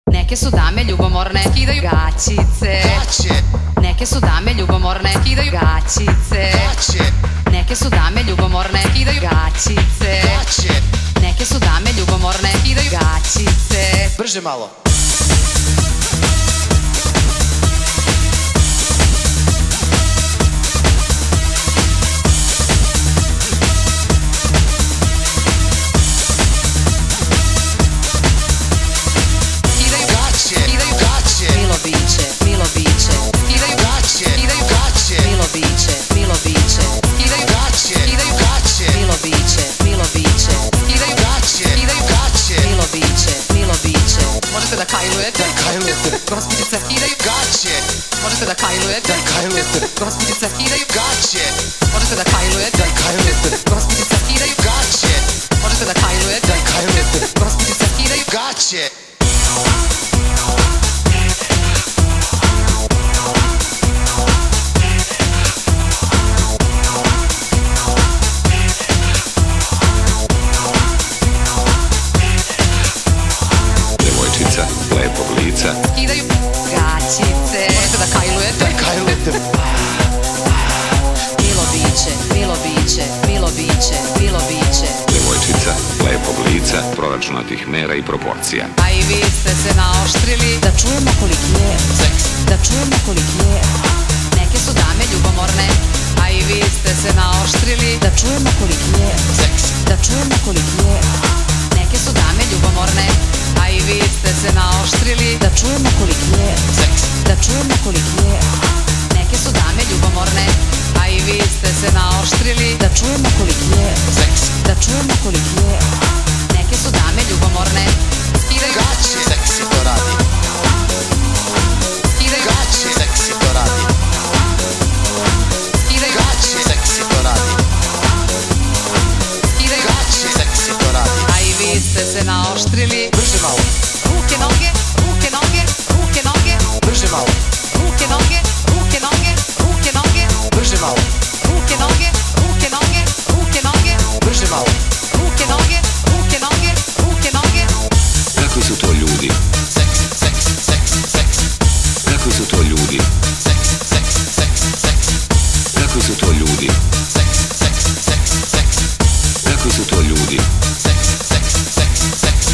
Neke su dame ljubomorne, skidaju gaćice. Neke su dame ljubomorne, skidaju gaćice. Neke su dame ljubomorne, skidaju gaćice. Neke su dame ljubomorne, skidaju gaćice. Brže malo. Milo biće, milo biće. Skidaju gaće, skidaju gaće. Milo biće, milo biće. Skidaju gaće, skidaju gaće. Milo biće, milo biće. Skidaju gaće, skidaju gaće. Milo biće, milo biće. Možete da kajlujete? Da kajlujete. Gospođice, skidaju Gaće. Možete da kajlujete? Da kajlujete. Gospođice, skidaju Gaće. Možete da kajlujete? Da kajlujete. Gospođice, skidaju Gaće. Možete da kajlujete? Da kajlujete. Gospođice, skidaju Gaće. Lepog lica skidaju gaćice. Možete da kajlujete? Da kajlujete. Milo biće, milo biće, milo biće, milo biće. Devojčica lepog lica, proračunatih mera i proporcija. A i vi ste se naoštrili. Da čujemo koliki je Seks. Da čujemo koliki je. Neke su dame ljubomorne. A i vi ste se naoštrili. Da čujemo koliki je Seks. Da čujemo koliki je. Neke su dame ljubomorne. A i vi ste se naoštrili. Da čujemo koliki je Seks. Da čujemo koliki je. Neke su dame ljubomorne. A i vi ste se naoštrili. Da čujemo koliki je Seks. Da čujemo koliki je. Neke su dame ljubomorne. Skidaju Gaće. Seksi to radi. Skidaju Gaće. Seksi to radi. Skidaju Gaće. Seksi to radi. Skidaju Gaće. Seksi to radi. A i vi ste se naoštrili. Brže malo. Ruke, noge, ruke, noge, ruke, noge. Brže malo. Ruke, noge, ruke, noge, ruke, noge. Brže malo. Ruke, noge, ruke, noge, ruke, noge. Brže malo. Ruke, noge, ruke, noge, ruke, noge. Kakvi su to ljudi? Seks, seks, seks, seks. Kakvi su to ljudi? Seks, seks, seks, seks. Kakvi su to ljudi? Seks, seks, seks, seks. Kakvi su to ljudi? Seks, seks, seks, seks.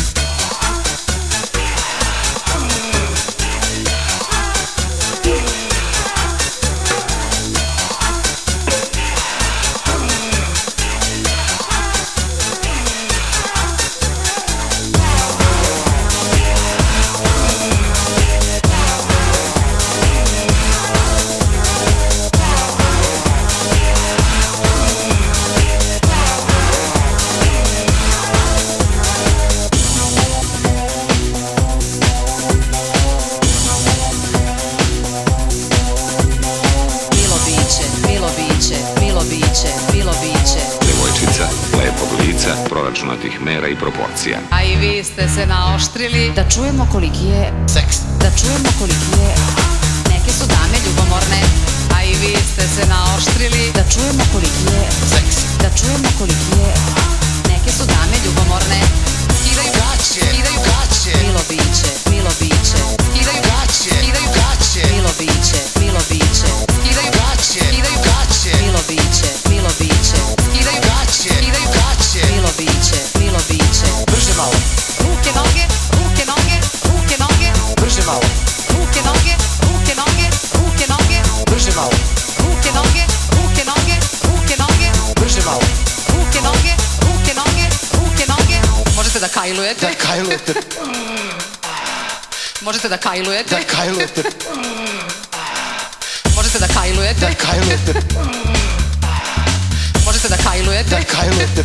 Milo biće, milo biće, milo biće, milo biće. Devojčica lepog lica, proračunatih mera i proporcija. A i vi ste se naoštrili. Da čujemo koliki je Seks. Da čujemo koliki je. Neke su dame ljubomorne. A i vi ste se naoštrili. Da čujemo koliki je Seks. Da čujemo koliki je. Neke su dame ljubomorne. Skidaju Gaće. skidaju Gaće. Milo biće, milo biće. Skidaju Gaće. skidaju Gaće. Milo biće, milo biće. Skidaju Gaće. skidaju Gaće. Milo biće, milo biće. Skidaju Gaće. skidaju Gaće. Milo biće, milo biće. Brže malo. Ruke, noge, ruke, noge, ruke, noge. Brže malo. Ruke, noge, ruke, noge, ruke, noge. Brže malo. Ruke, noge, ruke, noge, ruke, noge. Brže malo. Ruke, noge, ruke, noge, ruke, noge. Možete da kajlujete? Da kajlujete. Možete da kajlujete? Da kajlujete. Možete da kajlujete? Da kajlujete. Možete da kajlujete? Da kajlujete.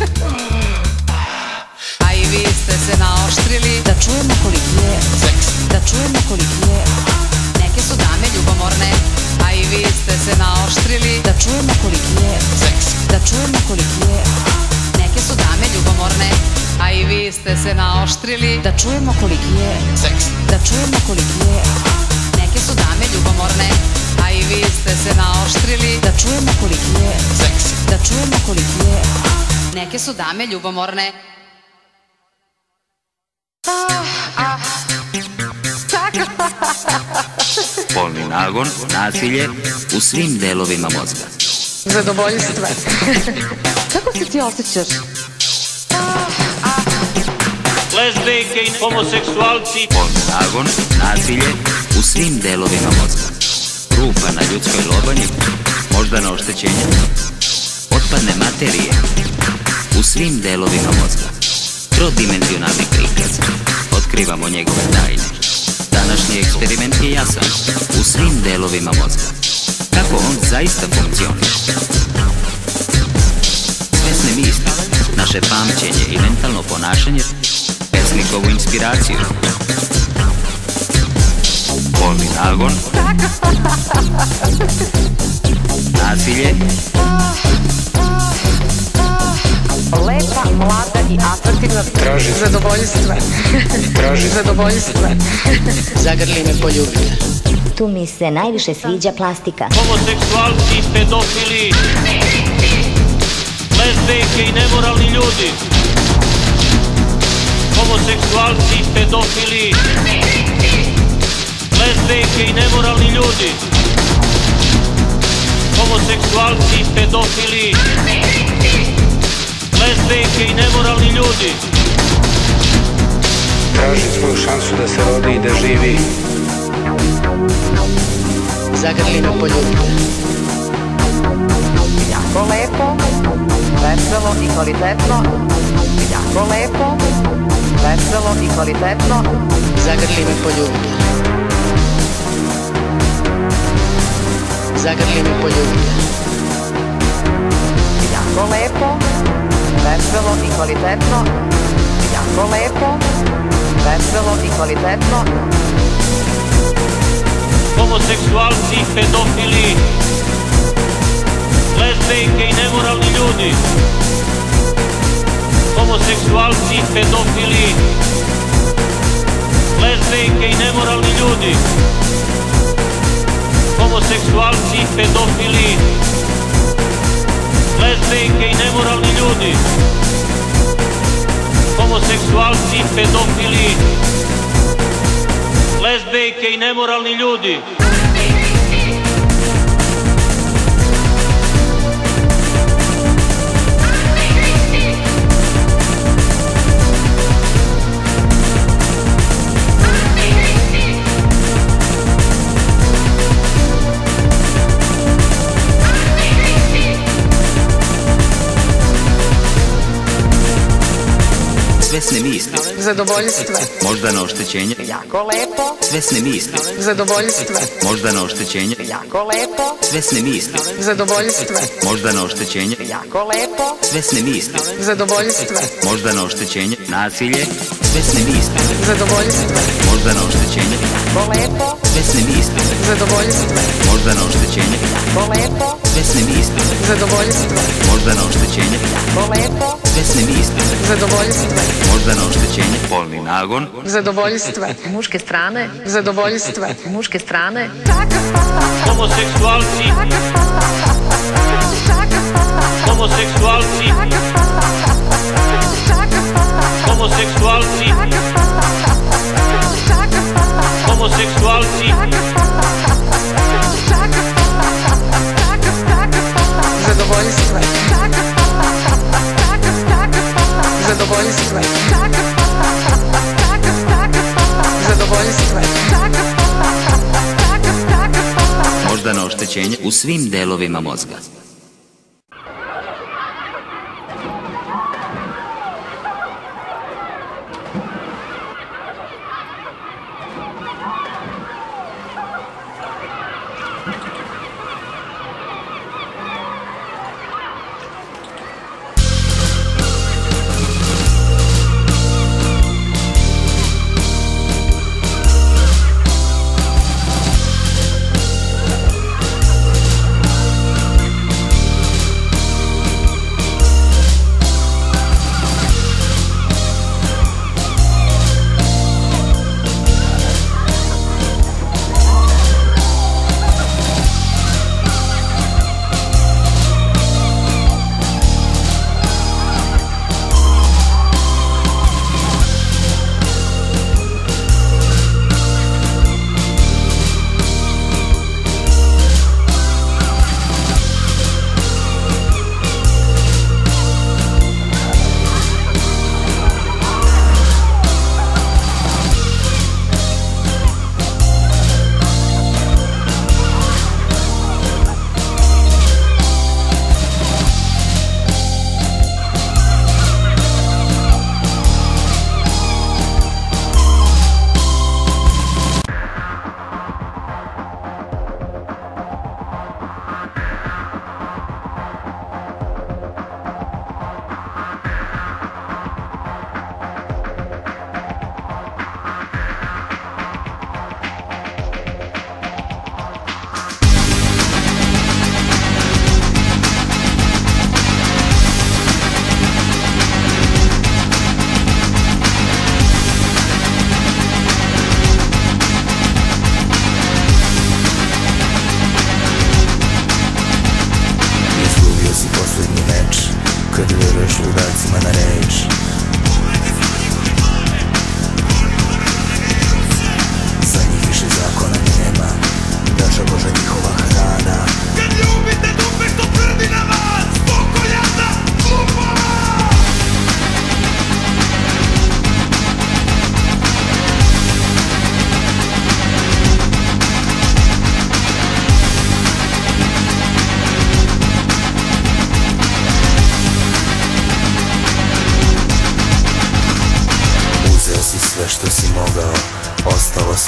A i vi ste se naoštrili. Da čujemo koliki je Seks. Da čujemo koliki je. Neke su dame ljubomorne. A i vi ste se naoštrili. Da čujemo koliki je Seks. Da čujemo koliki je. Neke su dame ljubomorne. A i vi ste se naoštrili. Da čujemo koliki je Seks. Da čujemo koliki je. Neke su dame ljubomorne. A i vi ste se naoštrili. Da čujemo koliki je Seks. Da čujemo koliki je. Neke su dame ljubomorne. polni nagon, nasilje u svim delovima mozga. Zadovoljstvo. Kako se ti osjećaš? Lezbejke i homoseksualci. Polni nagon, nasilje u svim delovima mozga. Rupa na ljudskoj lobanji, moždano oštećenje, otpadne materije u svim delovima mozga. Trodimenzionalni prikaz, otkrivamo njegove tajne. Današnji eksperiment je jasan u svim delovima mozga. Kako on zaista funkcioniše? Svesne misli, naše pamćenje i mentalno ponašanje, pesnikovu inspiraciju. Polni nagon, nasilje, Lepa, mlada i atraktivna. Traži zadovoljstvo. Traži zadovoljstvo. Zagrli me, poljubi me. Tu mi se najviše sviđa plastika. Homoseksualci, pedofili, lezbejke i nemoralni ljudi. Homoseksualci, pedofili, lezbejke i nemoralni ljudi. Homoseksualci, pedofili, lezbejke i nemoralni ljudi. Traži svoju šansu da se rodi i da živi. Zagrli me, poljubi me. Jako lepo, veselo i kvalitetno. Jako lepo, veselo i kvalitetno. Zagrli me, poljubi me. Zagrli me, poljubi me. Jako lepo, veselo i kvalitetno. Jako lepo, veselo i kvalitetno. Homoseksualci, pedofili, lezbejke i nemoralni ljudi. Homoseksualci, pedofili, lezbejke i nemoralni ljudi. Homoseksualci, pedofili, lezbejke i nemoralni ljudi. Homoseksualci, pedofili, lezbejke i nemoralni ljudi. svesne misli, Zadovoljstvo. moždano oštećenje, Jako lepo. svesne misli, Zadovoljstvo. moždano oštećenje, Jako lepo. svesne misli, Zadovoljstvo. moždano oštećenje, Jako lepo. svesne misli, Zadovoljstvo. moždano oštećenje, nasilje, svesne misli, Zadovoljstvo. moždano oštećenje, Jako lepo. svesne misli, Zadovoljstvo. moždano oštećenje, Jako lepo. svesne misli, Zadovoljstvo. moždano oštećenje, Jako lepo. svesne misli, Zadovoljstvo. moždano oštećenje, polni nagon, Zadovoljstvo. Muške strane, Zadovoljstvo. muške strane, homoseksualci, homoseksualci, homoseksualci, homoseksualci, Zadovoljstvo. Zadovoljstvo. Zadovoljstvo. moždano oštećenje u svim delovima mozga.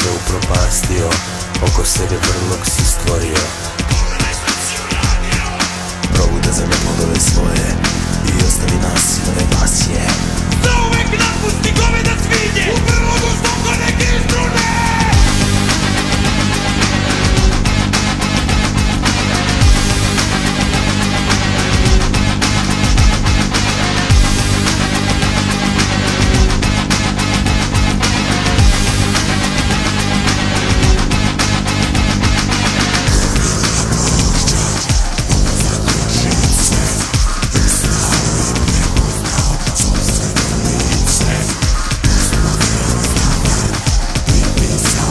sve upropastio, oko sebe vrlog si stvorio. Probuda za medlogove svoje i ostavi nasilne pasije. Zauvek napusti goveda svinje, u vrlogu stoko neke strune. Peace.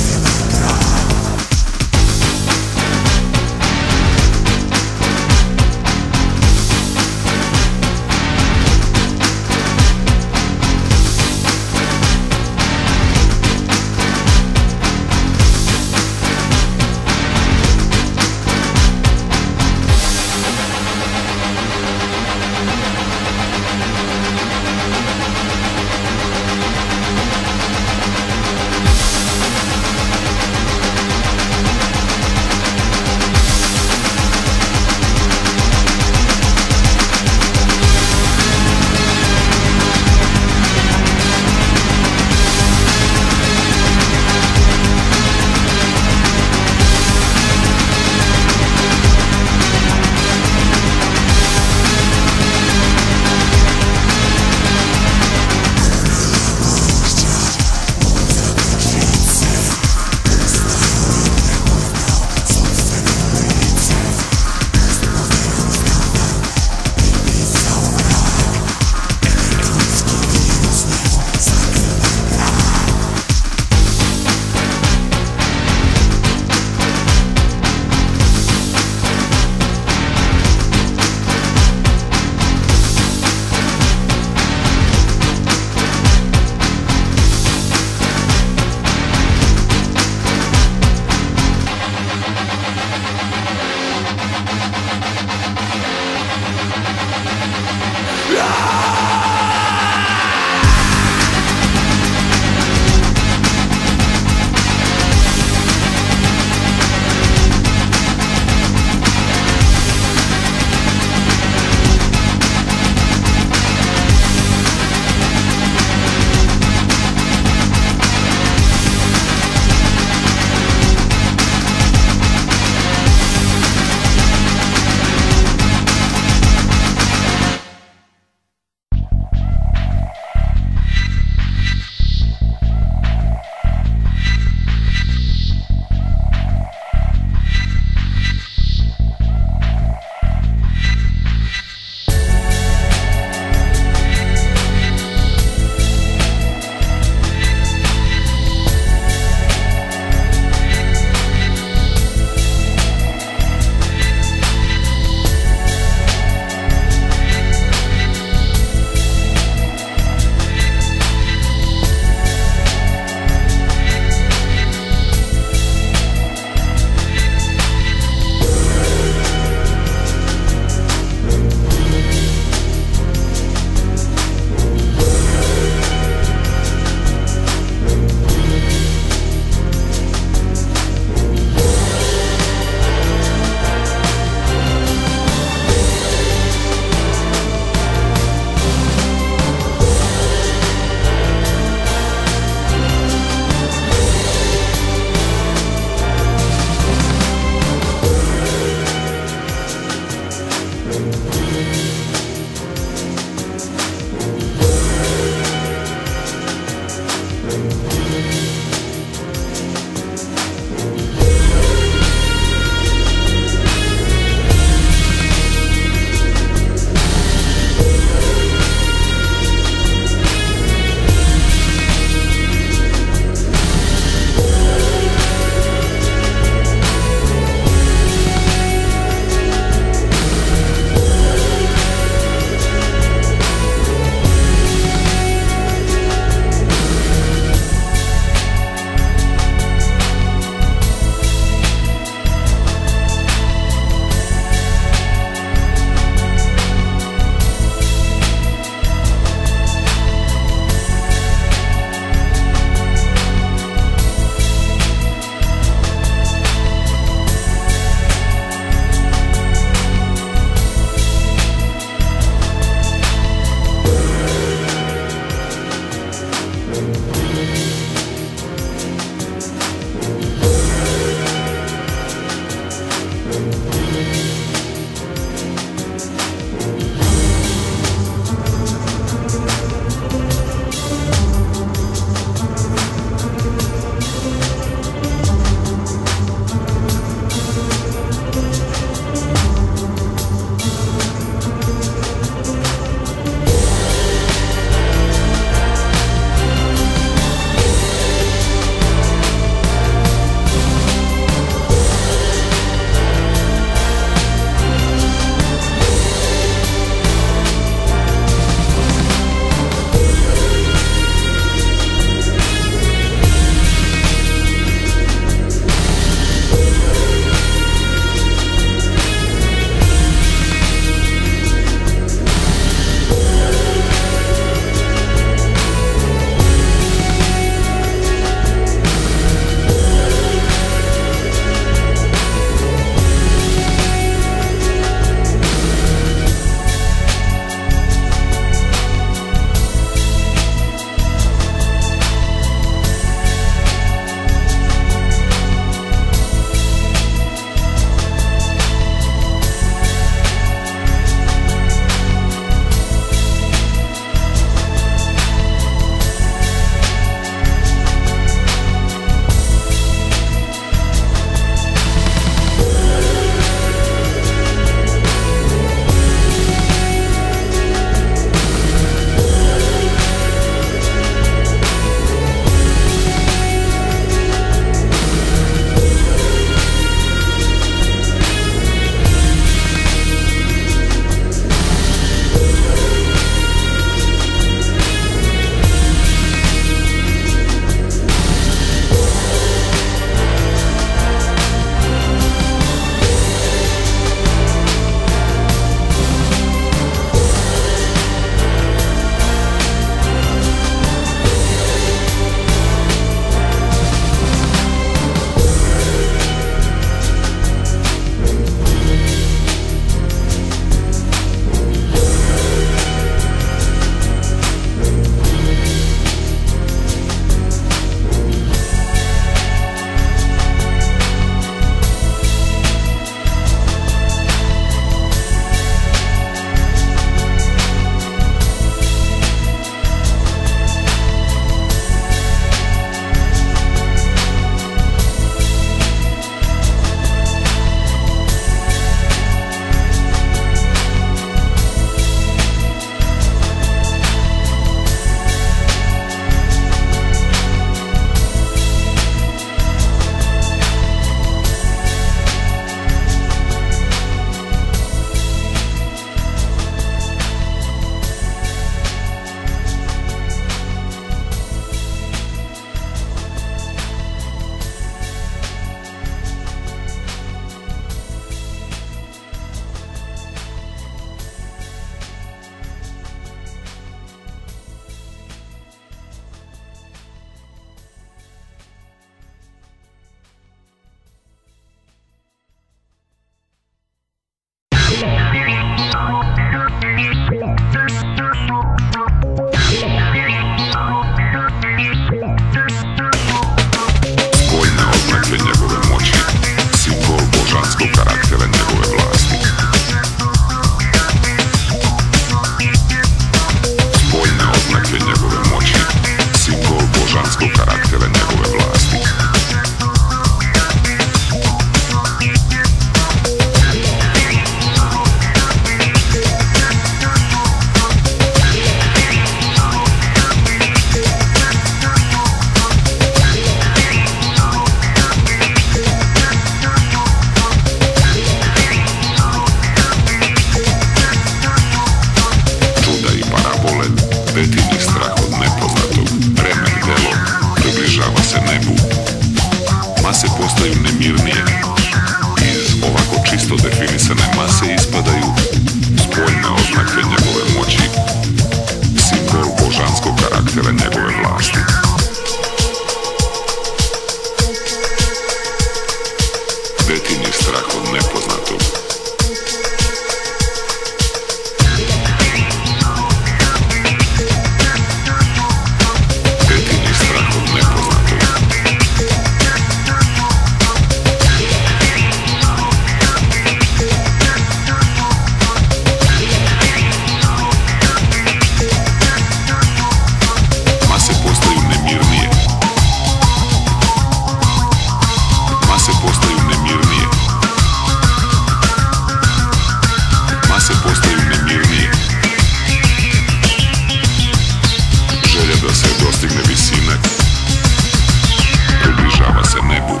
se dostigne visine, približava se nebu.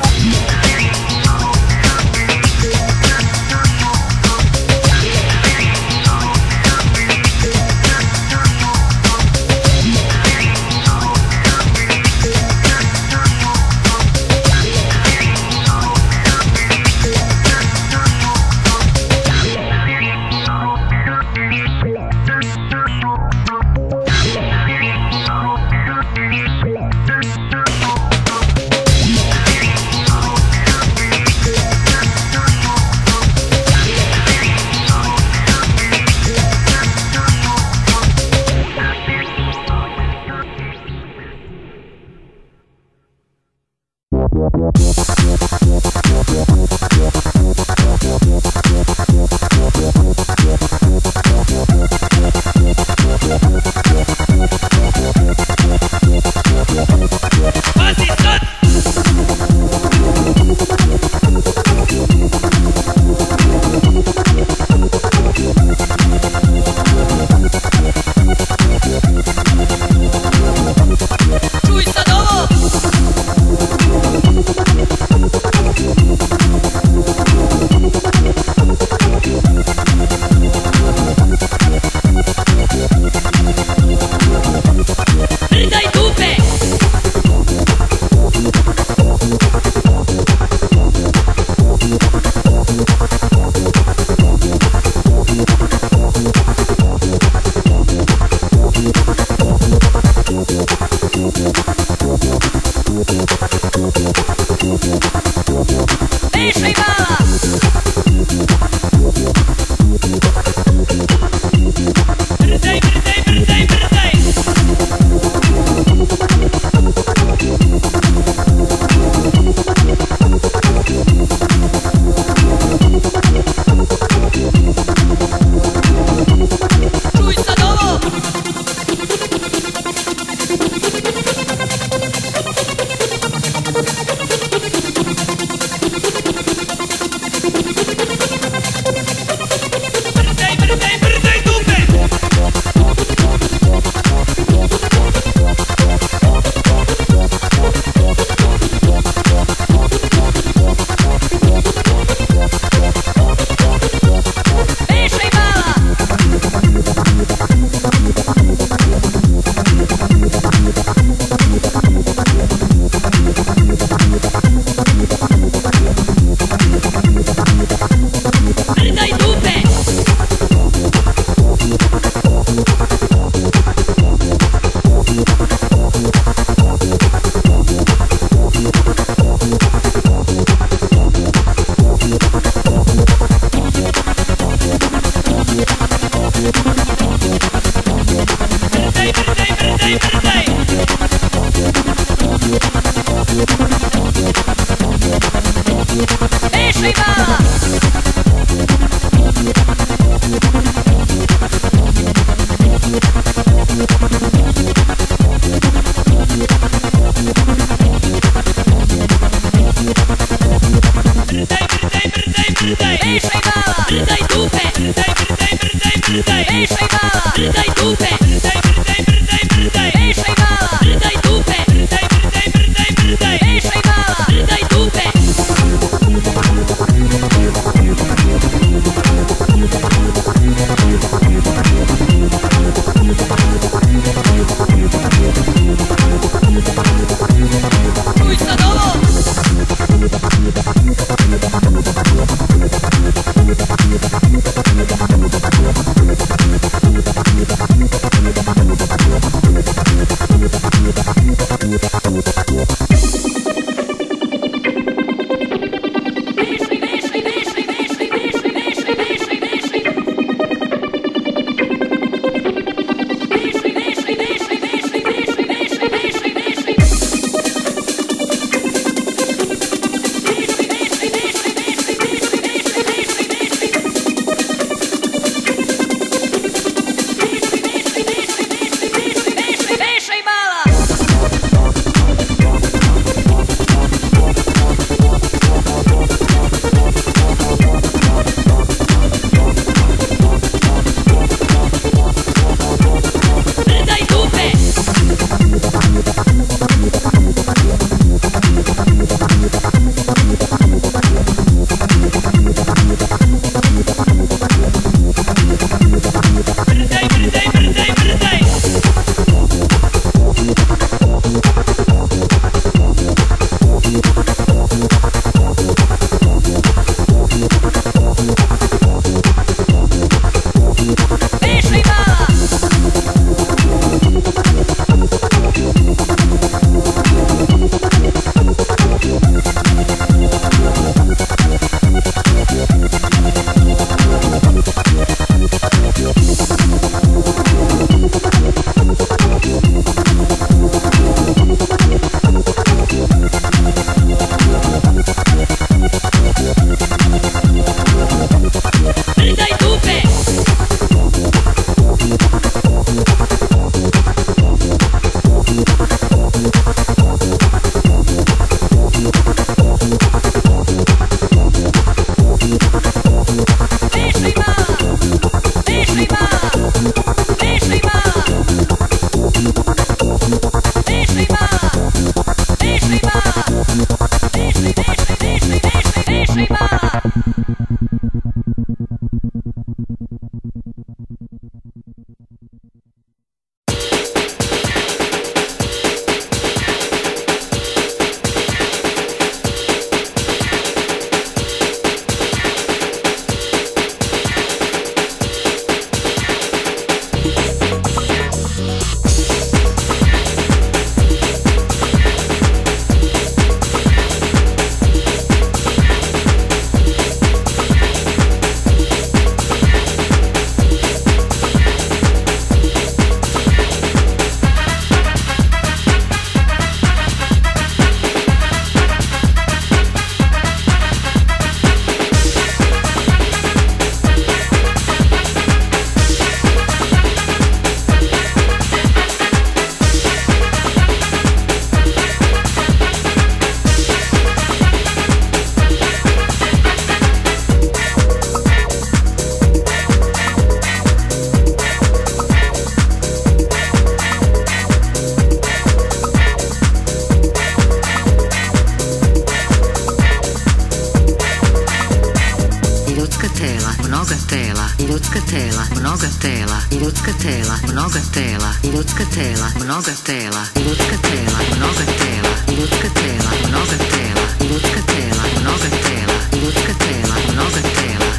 mnoga tela, ljudska tela, mnoga tela, ljudska tela, mnoga tela, ljudska tela, mnoga tela, ljudska tela, mnoga tela, ljudska tela, mnoga tela, ljudska tela, mnoga tela.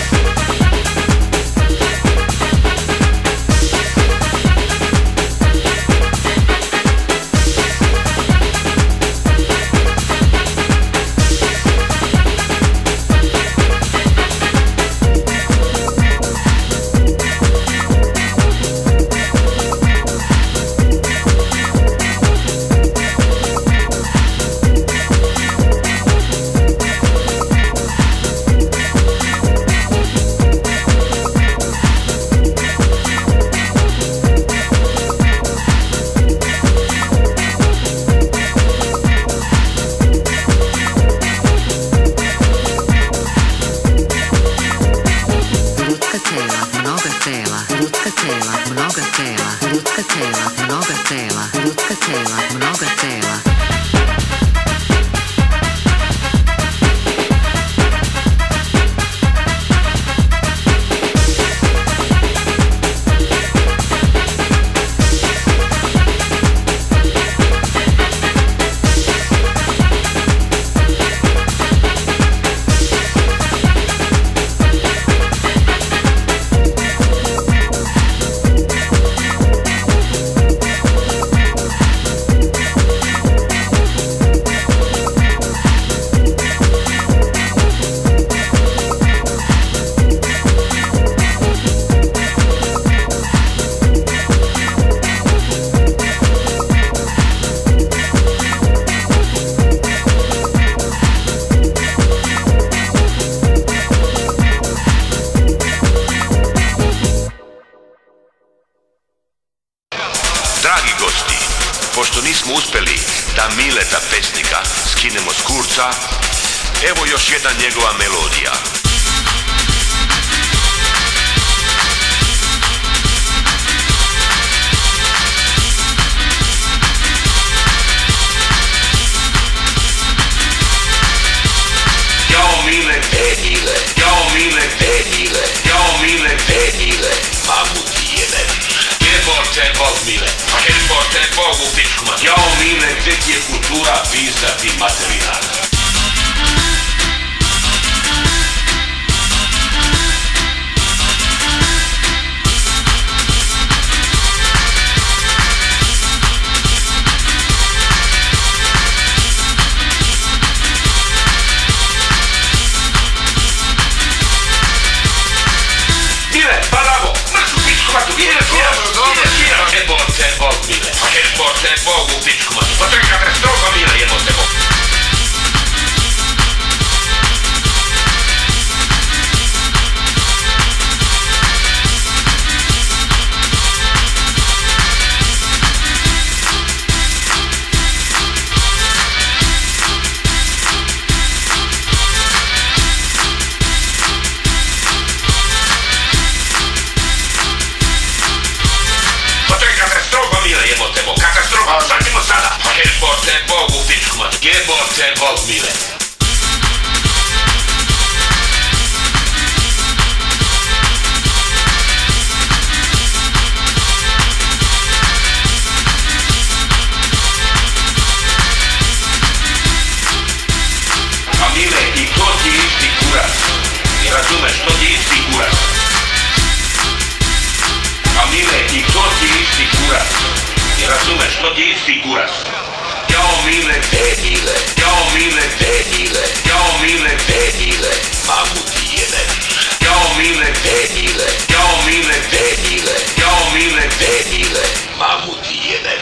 Pošto nismo uspeli da Mileta pesnika skinemo s kurca, evo još jedna njegova melodija. Jao Mile, Mile, jao Mile, Mile, jao Mile, Mile, mamu ti jedan. Jebote Bog Mile, jebote Bog u pičku mat. Jao Mile, gdje ti je kultura pizda ti materina? Jebote Bog Mile, jebote Bog u pičku matu. Pa to je katastrofa Mile, jebote Bog. Katastrofa, sad ćemo sada. Jebote Bog u pičku matu. Jebote Bog Mile. A Mile, i to ti isti kurac. Ne razumeš, to ti isti kurac. A Mile, i to ti isti kurac. Ne razumeš, to ti isti kurac. Jao Mile, Mile, jao Mile, Mile, jao Mile, Mile, mamu ti jedan. Jao Mile, Mile, jao Mile, Mile, jao Mile, Mile, mamu ti jedan.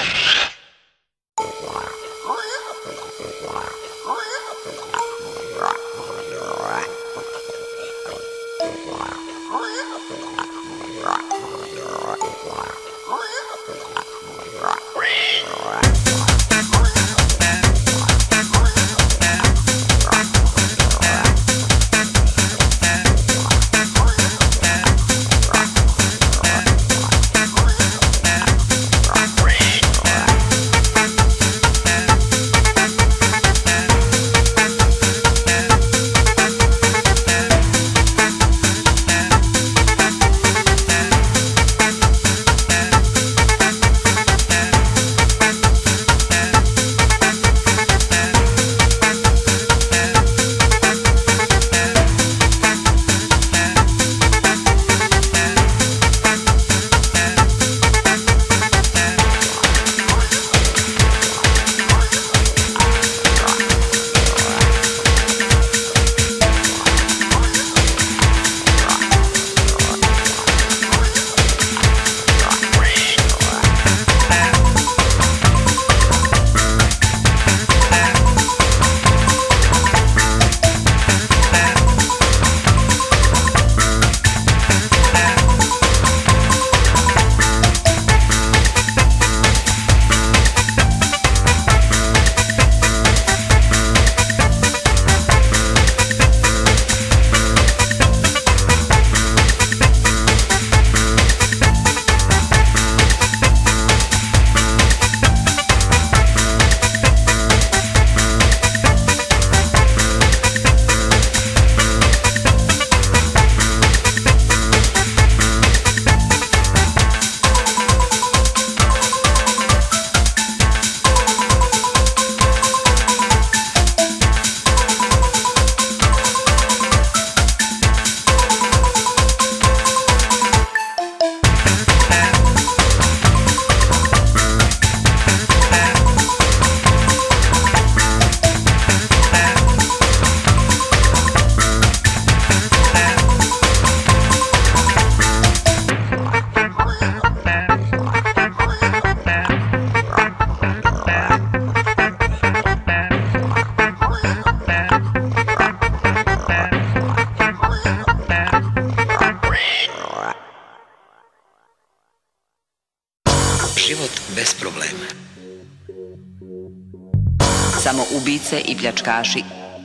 Samo ubice i pljačkaši.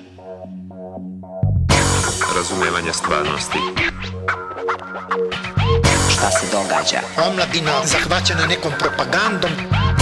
Razumevanje stvarnosti. Šta se događa? Omladina zahvaćena nekom propagandom.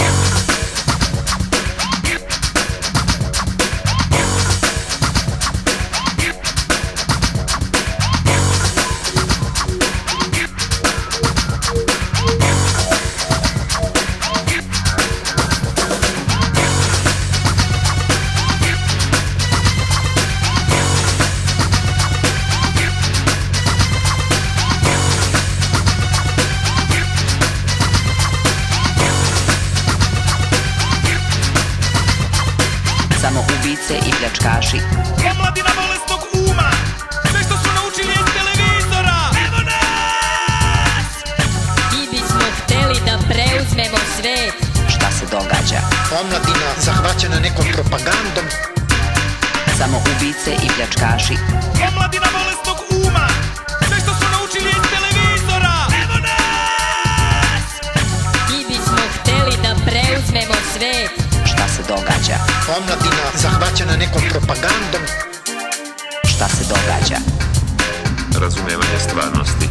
Samo ubice i pljačkaši. Omladina bolesnog uma, sve što su naučili iz televizora. Evo nas! Mi bismo hteli da preuzmemo svet. Šta se događa? Omladina zahvaćena nekom propagandom. Samo ubice i pljačkaši. Omladina bolesnog uma, sve što su naučili iz televizora. Evo nas! Mi bismo hteli da preuzmemo svet. Šta se događa? Omladina zahvaćena nekom propagandom. Šta se događa? Razumevanje stvarnosti.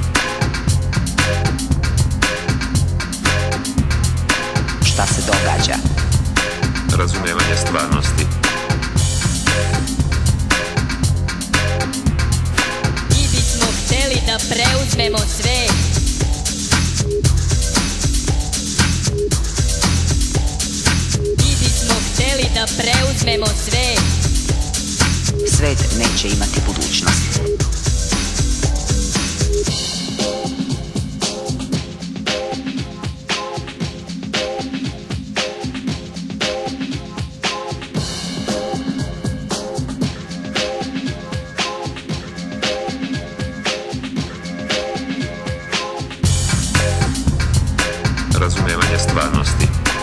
Šta se događa? Razumevanje stvarnosti. Mi bismo hteli da preuzmemo svet. Mi bismo hteli da preuzmemo svet. Svet neće imati budućnost. Razumevanje stvarnosti.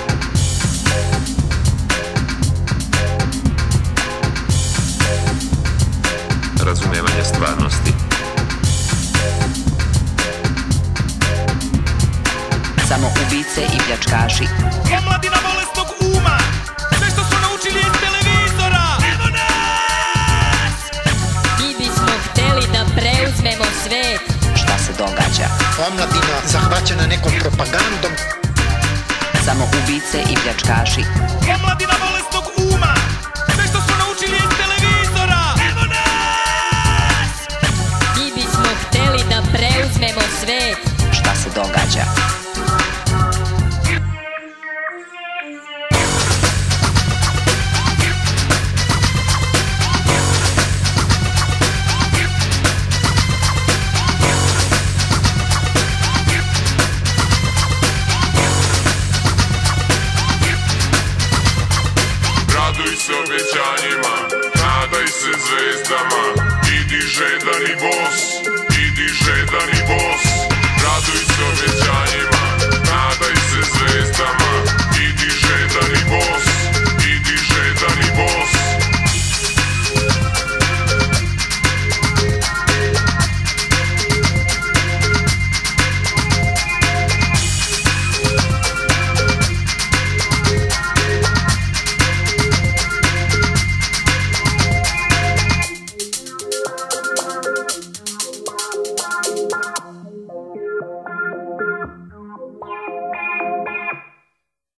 Razumevanje stvarnosti. Samo ubice i pljačkaši. Omladina bolesnog uma, sve što su naučili iz televizora. Evo nas! Mi bismo hteli da preuzmemo svet. Šta se događa? Omladina zahvaćena nekom propagandom. Samo ubice i pljačkaši. Omladina bolesnog uma, sve što su naučili iz televizora. Evo nas! Mi bismo hteli da preuzmemo svet. Šta se događa? Raduj se obećanjima, nadaj se zvezdama. Idi žedan i bos, idi žedan i bos. Raduj se obećanjima, nadaj se zvezdama.